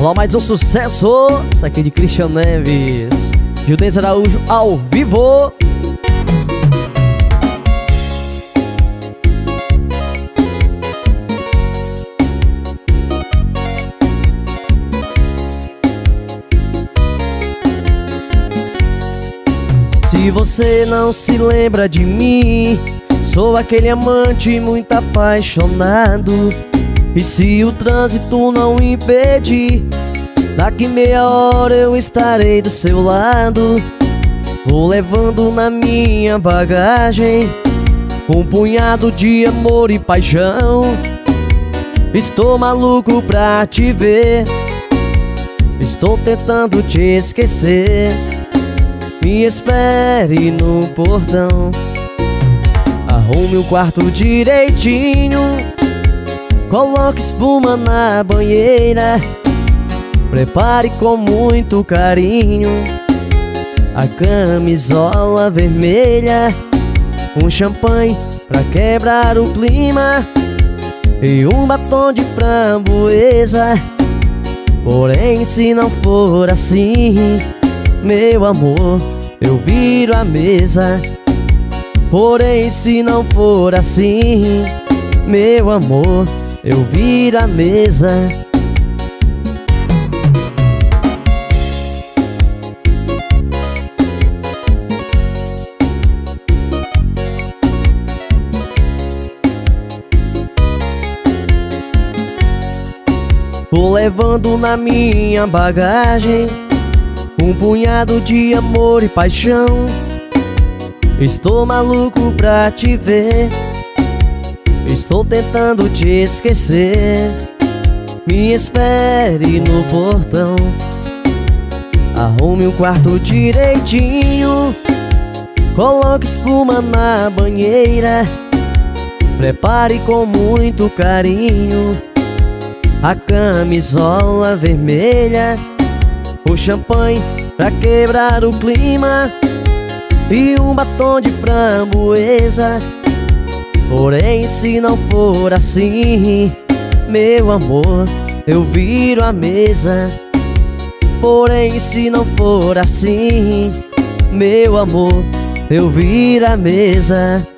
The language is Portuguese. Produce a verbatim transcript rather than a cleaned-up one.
Rola mais um sucesso. Isso aqui de Christian Neves, Gildense Araújo ao vivo. Se você não se lembra de mim, sou aquele amante muito apaixonado. E se o trânsito não impedir, daqui meia hora eu estarei do seu lado. Vou levando na minha bagagem um punhado de amor e paixão. Estou maluco pra te ver, estou tentando te esquecer. Me espere no portão, arrume o quarto direitinho, coloque espuma na banheira, prepare com muito carinho a camisola vermelha, um champanhe pra quebrar o clima e um batom de framboesa. Porém, se não for assim, meu amor, eu viro a mesa. Porém, se não for assim, meu amor, eu viro a mesa. Vou levando na minha bagagem um punhado de amor e paixão. Estou maluco pra te ver, estou tentando te esquecer. Me espere no portão, arrume o quarto direitinho, coloque espuma na banheira, prepare com muito carinho a camisola vermelha, o champanhe pra quebrar o clima e um batom de framboesa. Porém, se não for assim, meu amor, eu viro a mesa. Porém, se não for assim, meu amor, eu viro a mesa.